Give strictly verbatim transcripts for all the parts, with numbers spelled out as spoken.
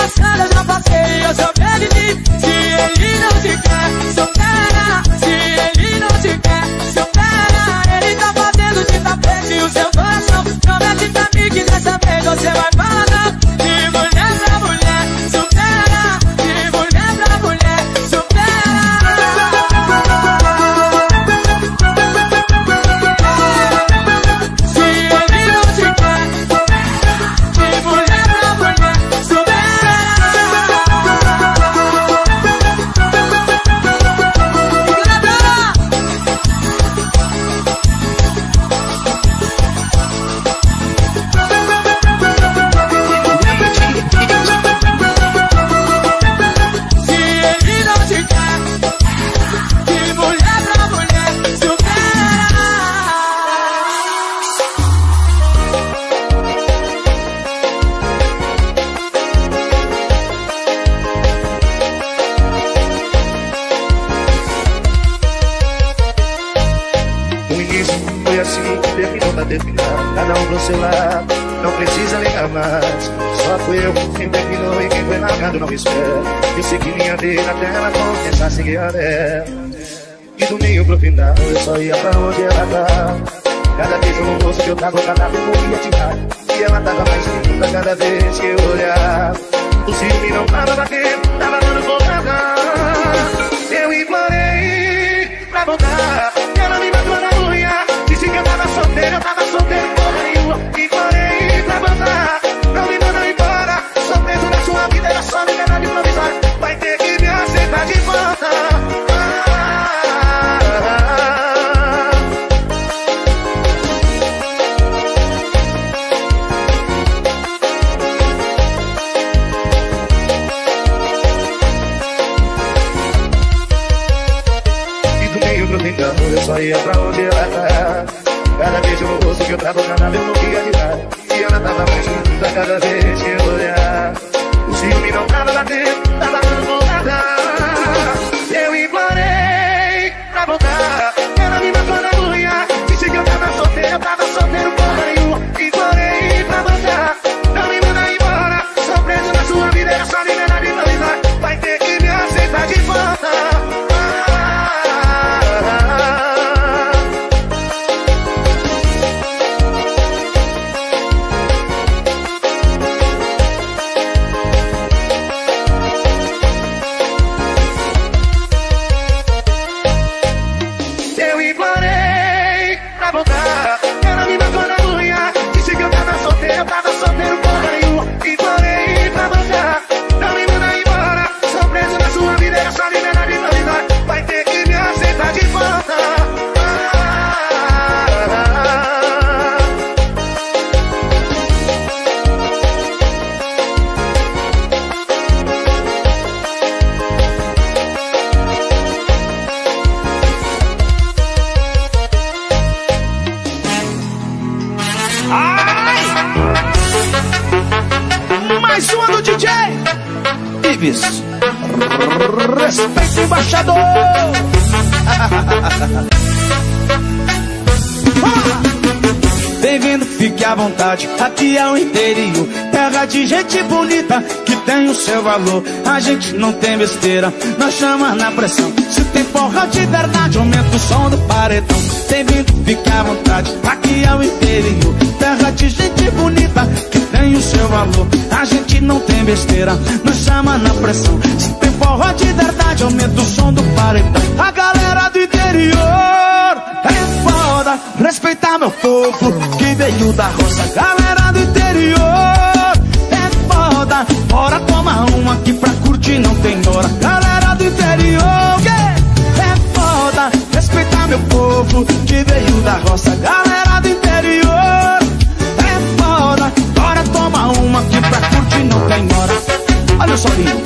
passado eu já passei, eu só perdi. Se ele não te quer, supera. Se ele não te quer, supera. Ele tá fazendo de tapete o seu coração. Promete pra mim que dessa vez você vai falar não. De mulher pra mulher, supera. De mulher pra mulher, supera. Se ele não te quer, de mulher pra mulher, supera. Cada um pro seu lado, não precisa ligar mais. Só fui eu quem terminou e quem foi largado não espera. Eu segui minha vida até ela começar a seguir a dela. E do meio pro final eu só ia pra onde ela tá. Cada beijo no rosto que eu tava, cada vez morria de raiva. E ela tava mais linda cada vez que eu olhava. O ciúme não tava batendo, tava dando porrada. Eu implorei pra voltar. Ela me matou na unha. Disse que eu tava solteiro, eu tava solteiro porra nenhuma. Implorei pra voltar. Não me manda embora. Sou preso na sua vida, era só liberdade improvisória. Vai ter que me aceitar de volta. Eu só ia pra onde ela tá. Cada beijo no rosto que eu tava cada vez morria de raiva. E ela tava mais linda cada vez que eu olhar. O ciúme não tava batendo, tava dando porrada. Eu implorei pra voltar. Ela me matou na unha. Disse que eu tava solteiro, eu tava solteiro porra nenhuma. Implorei pra voltar. Não me manda embora. Sou preso na sua vida, era só liberdade improvisória. Vai ter que me aceitar de volta. Respeito o embaixador. Bem-vindo, fique à vontade. Aqui é o interior, terra de gente bonita que tem o seu valor. A gente não tem besteira, nós chama na pressão. Se tem porra de verdade, aumenta o som do paredão. Bem-vindo, fique à vontade. Aqui é o interior, terra de gente bonita que tem o seu valor. A gente não tem besteira, nós chama na pressão. Se tem porra de verdade, aumenta o som do paredão. A galera do interior é foda, respeitar meu povo que veio da roça. Galera do interior é foda, bora tomar uma aqui pra curtir, não tem hora. Galera do interior yeah, é foda, respeitar meu povo que veio da roça. Galera do interior é foda, bora tomar uma aqui pra curtir, não tem hora. Olha o solinho.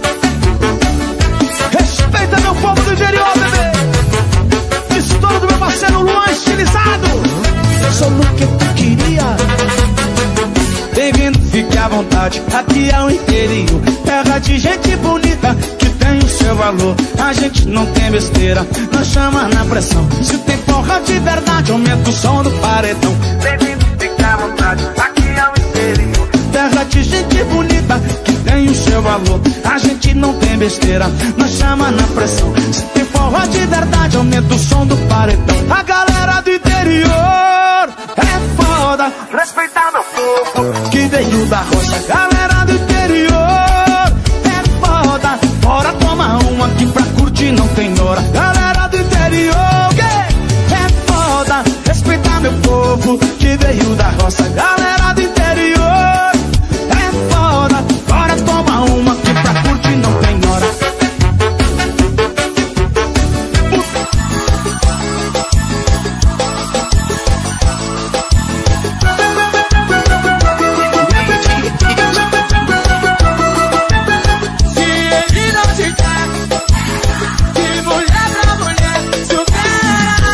Respeita meu povo do interior, bebê. Estouro do meu parceiro Luan estilizado. Eu sou o que tu queria. Bem-vindo, fique à vontade. Aqui é o interior, terra de gente bonita que tem o seu valor. A gente não tem besteira, nós chama na pressão. Se tem porra de verdade, aumenta o som do paredão. Bem-vindo, fique à vontade. Aqui é o interior, terra de gente bonita que tem tem o seu valor. A gente não tem besteira, nós chama na pressão. Se tem forró de verdade, aumenta o som do paredão. A galera do interior é foda, respeitar meu povo que veio da roça. Galera do interior é foda, bora tomar um aqui pra curtir, não tem hora. Galera do interior é foda, respeitar meu povo que veio da roça. Galera do interior é foda, bora tomar uma aqui pra curtir, não tem hora. Se ele não te quer, de mulher pra mulher, supera.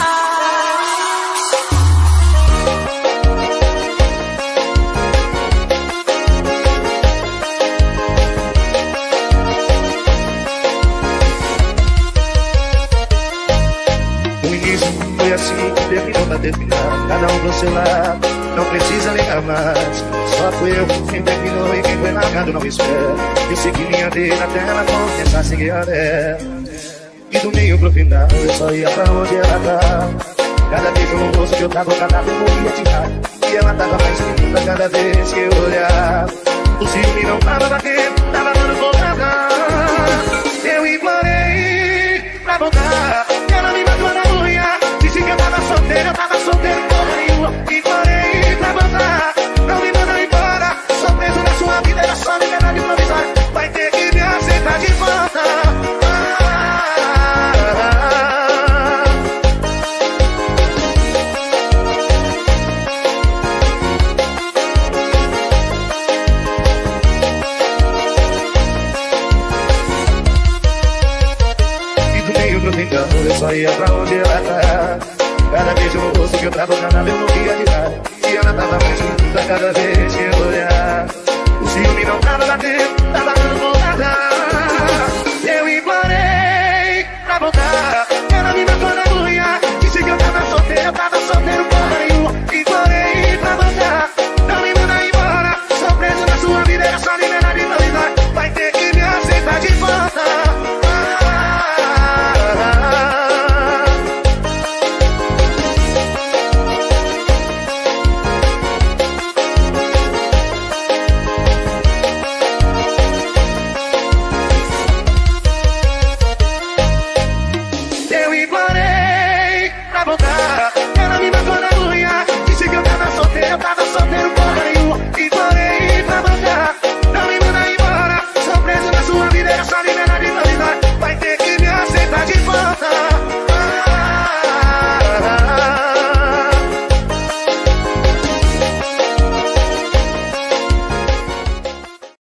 O início foi assim, terminou pra terminar. Cada um pro seu lado, não precisa ligar mais. Só fui eu quem terminou e quem foi largado não espera. Eu segui minha vida até ela começar a seguir a dela. E do meio pro final eu só ia pra onde ela tava. Cada vez no rosto que eu tava, cada vez eu morria de raiva. E ela tava mais linda cada vez que eu olhava. O ciúme não tava batendo, tava dando porrada. Eu implorei pra voltar. Ela me matou na unha, disse que eu tava solteiro, eu tava solteiro porra nenhuma. Implorei pra voltar, não me manda embora. Sou preso na sua vida, era só liberdade provisória. Vai ter que me aceitar de volta. Então eu só ia pra onde ela tá. Cada beijo no rosto que eu tava ganhando eu morria de raiva. E ela tava mais linda cada vez que eu olhar. O ciúme não tava batendo, tava dando porrada. Eu implorei pra voltar. Ela me matou na